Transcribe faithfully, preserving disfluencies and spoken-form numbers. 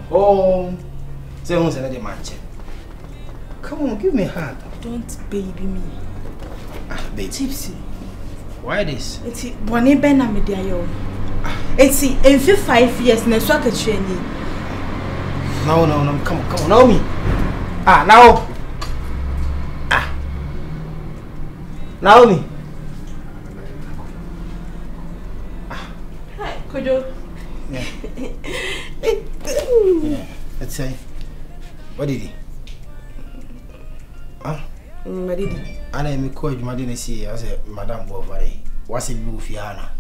Oh, say who's another man. Come on, give me a hug. Don't baby me. Ah, baby. Tipsy. Why this? It's Bonnie Ben Media. It's in five years, and I saw a training. No, no, no, come on, come on, Naomi. Ah, now. Ah. Naomi. Ah. Hi, could you? Yeah. Yeah. Let's say. What did he? Huh? What did he? I am a coach, Madina. See, I said, Madame Bovary. What's it, Lufiana?